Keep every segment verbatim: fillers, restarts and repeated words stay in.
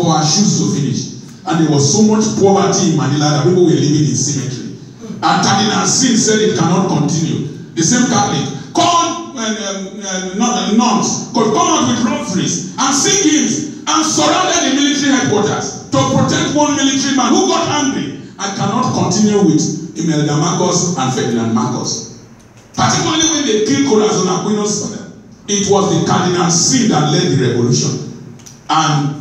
for our shoes to finish. And there was so much poverty in Manila that people were living in cemetery. And Cardinal Sin said it cannot continue. The same Catholic called uh, uh, uh, nuns could come out with rosaries and sing hymns and surrounded the military headquarters to protect one military man who got angry and cannot continue with Imelda Marcos and Ferdinand Marcos. Particularly when they killed Corazon Aquinos for them. It was the Cardinal Sin that led the revolution. And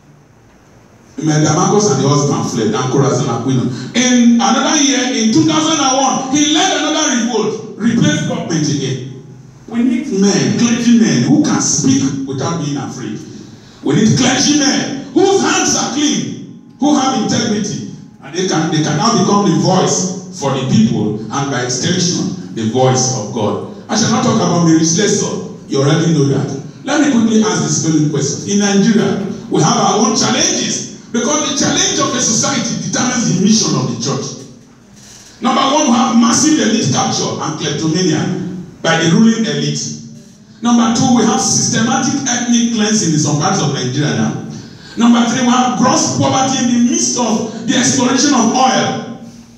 Imelda Marcos and the husband fled, and Corazon Aquino. In another year, in two thousand one, he led another revolt, replaced government again. We need men, clergymen, who can speak without being afraid. We need clergymen whose hands are clean, who have integrity, and they can, they can now become the voice for the people, and by extension, the voice of God. I shall not talk about Mary Slessor. You already know that. Let me quickly ask this following question. In Nigeria, we have our own challenges. Because the challenge of a society determines the mission of the church. Number one, we have massive elite capture and kleptomania by the ruling elite. Number two, we have systematic ethnic cleansing in some parts of Nigeria now. Number three, we have gross poverty in the midst of the exploration of oil.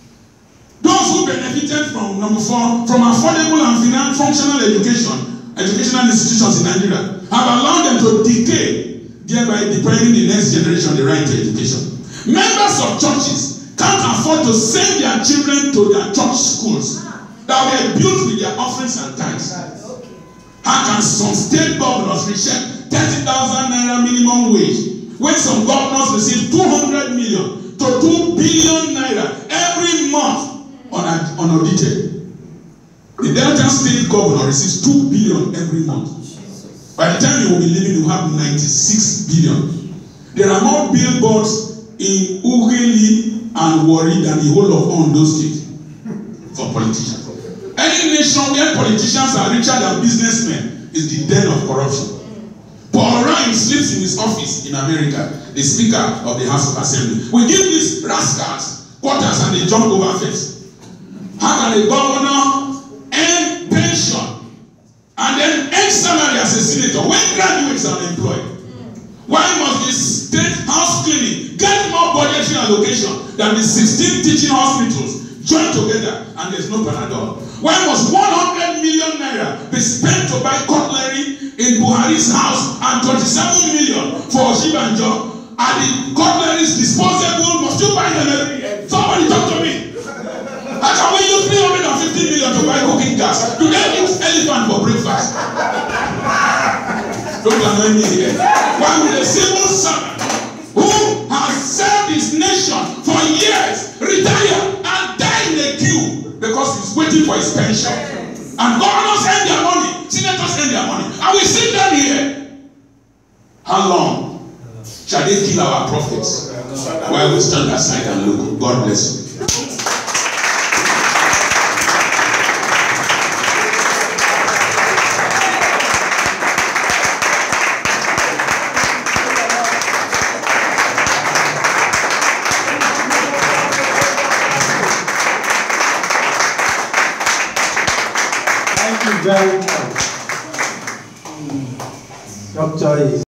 Those who benefited from, number four, from affordable and functional education, educational institutions in Nigeria, have allowed them to decay, thereby depriving the next generation the right to education. Members of churches can't afford to send their children to their church schools that were built with their offerings and tithes. How can some state governors receive thirty thousand naira minimum wage when some governors receive two hundred million to two billion naira every month unaudited? The Delta State governor receives two billion every month. By the time you will be living, you have ninety-six billion. There are more billboards in Ughelli and Warri than the whole of Ondo State for politicians. Any nation where politicians are richer than businessmen is the den of corruption. Paul Ryan sleeps in his office in America, the Speaker of the House of Assembly. We give these rascals quarters and they jump over fence. How can a governor earn pension and then earn salary as a senator when graduates are employed? Why must the state house clinic get more budgetary allocation than the sixteen teaching hospitals join together and there's no Panadol? Why must one hundred million naira be spent to buy cutlery in Buhari's house and twenty-seven million for Oshibanjo? Are the cutleries disposable? Must you buy them every year? Somebody talk to me. How can we use three hundred fifty million to buy cooking gas? Do they eat elephant for breakfast? Don't annoy me here. Why would a civil servant who has served his nation for years retire and die in a queue because he's waiting for his pension? And governors earn their money, senators earn their money, and we sit down here. How long shall they kill our prophets while we stand aside and look? God bless you. Very much. Doctor